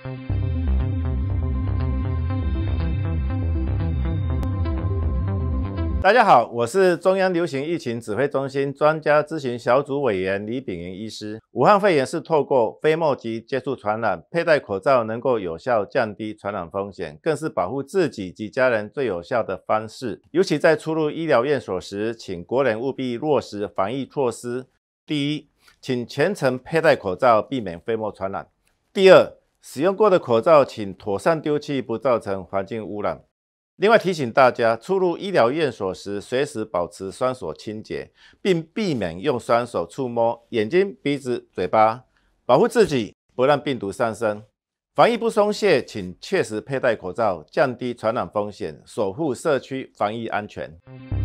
大家好，我是中央流行疫情指挥中心专家咨询小组委员李秉云医师。武汉肺炎是透过飞沫及接触传染，佩戴口罩能够有效降低传染风险，更是保护自己及家人最有效的方式。尤其在出入医疗院所时，请国人务必落实防疫措施。第一，请全程佩戴口罩，避免飞沫传染。第二，使用过的口罩请妥善丢弃，不造成环境污染。另外提醒大家，出入医疗院所时，随时保持双手清洁，并避免用双手触摸眼睛、鼻子、嘴巴，保护自己，不让病毒上升。防疫不松懈，请确实佩戴口罩，降低传染风险，守护社区防疫安全。